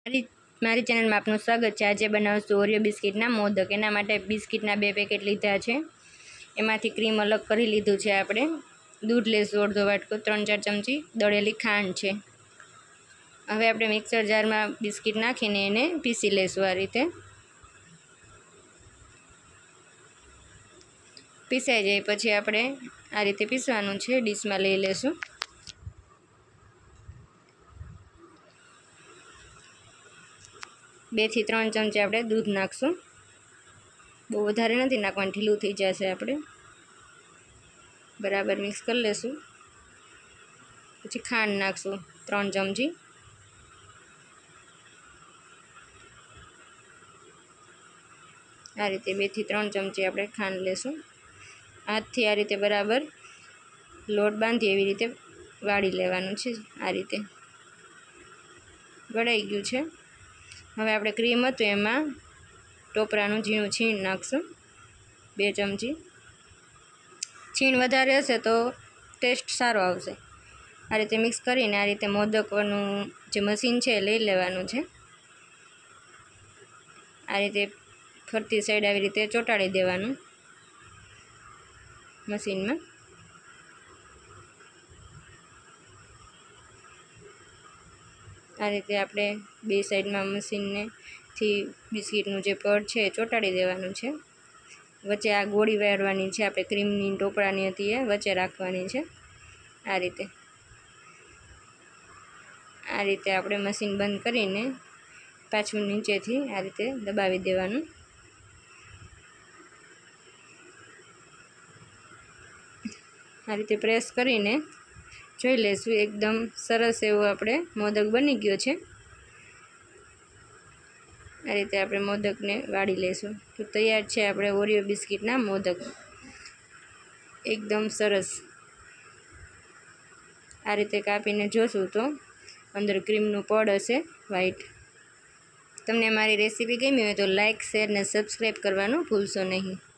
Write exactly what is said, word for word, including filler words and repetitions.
મારી મારી ચેનલમાં આપનું સ્વાગત છે। આજે બનાવશું ઓરિયો બિસ્કિટના મોદક। એના માટે બિસ્કિટના બે પેકેટ લીધા છે, એમાંથી ક્રીમ અલગ કરી લીધું છે આપણે। દૂધ લેશું અડધો વાટકો, ત્રણ ચાર ચમચી દળેલી ખાંડ છે। હવે આપણે મિક્સર જારમાં બિસ્કિટ નાખીને એને પીસી લેશું। આ રીતે પીસાઈ જાય પછી આપણે આ રીતે પીસવાનું છે, ડીશમાં લઈ લેશું। બે થી ત્રણ ચમચી આપણે દૂધ નાખશું, બહુ વધારે નથી નાખવાનું, ઢીલું થઈ જશે। આપણે બરાબર મિક્સ કરી લેશું। પછી ખાંડ નાખશું ત્રણ ચમચી, આ રીતે બે થી ત્રણ ચમચી આપણે ખાંડ લેશું। હાથથી આ રીતે બરાબર લોટ બાંધી એવી રીતે વાળી લેવાનું છે। આ રીતે વળાઈ ગયું છે। હવે આપણે ક્રીમ હતું એમાં ટોપરાનું ઝીણું છીણ નાખશું, બે ચમચી। છીણ વધારે હશે તો ટેસ્ટ સારો આવશે। આ રીતે મિક્સ કરીને આ રીતે મોદકનું જે મશીન છે એ લઈ લેવાનું છે। આ રીતે ફરતી સાઈડ આવી રીતે ચોંટાડી દેવાનું મશીનમાં। આ રીતે આપણે બે સાઈડમાં મશીનને થી બિસ્કિટનું જે પડ છે એ ચોંટાડી દેવાનું છે। વચ્ચે આ ગોળી વાળવાની છે, આપણે ક્રીમની ટોપરાની હતી એ વચ્ચે રાખવાની છે। આ રીતે આ રીતે આપણે મશીન બંધ કરીને પાછું નીચેથી આ રીતે દબાવી દેવાનું। આ રીતે પ્રેસ કરીને જોઈ લેશું, એકદમ સરસ એવો આપણે મોદક બની ગયો છે। આ રીતે આપણે મોદકને વાળી લેશું તો તૈયાર છે આપણે ઓરિયો બિસ્કિટના મોદક, એકદમ સરસ। આ રીતે કાપીને જોશું તો અંદર ક્રીમનું પડ હશે વ્હાઈટ। તમને મારી રેસીપી ગમી હોય તો લાઇક, શેર ને સબસ્ક્રાઈબ કરવાનું ભૂલશો નહીં।